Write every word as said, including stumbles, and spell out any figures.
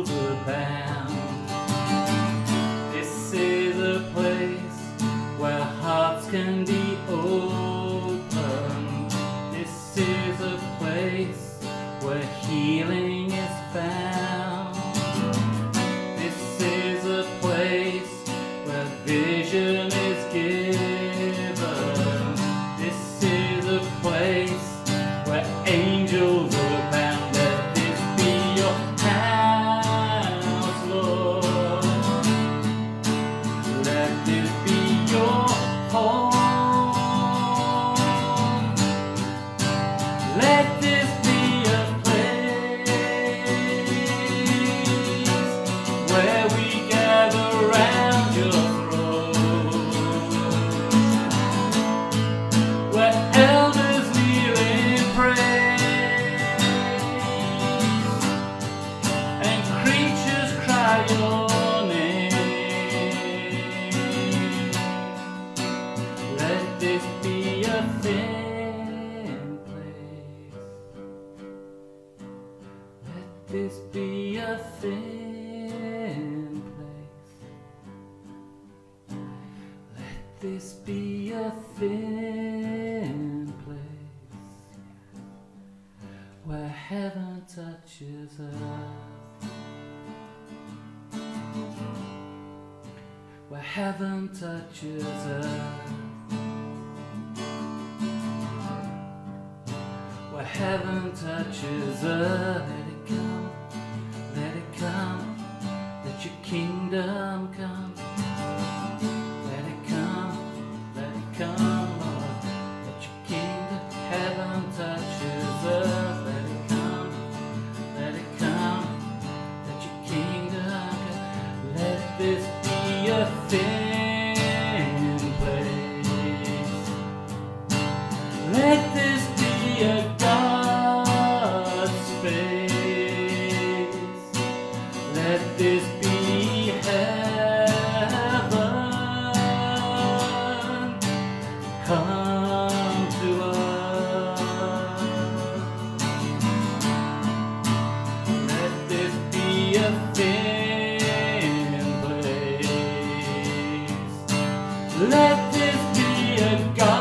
abound. This is a place where hearts can be opened. This is a place where healing is found. This is a place where vision is given. This is a place where angels abound. Let this be your house, Lord. Let this be your home. Let this be a place where we gather round your throne, where elders kneel in praise and creatures cry your name. Let this be a thin place. Let this be a thin place. Let this be a thin place where heaven touches earth, where heaven touches earth, where heaven touches earth. Let it come, let it come, let your kingdom come. Let it come, let it come, Lord. Let your kingdom, heaven touches earth. Let it come, let it come, let your kingdom come. Let this be a thin place. Let this be a God space. Let this be heaven come to us. Let this be a thin place. Let this be a God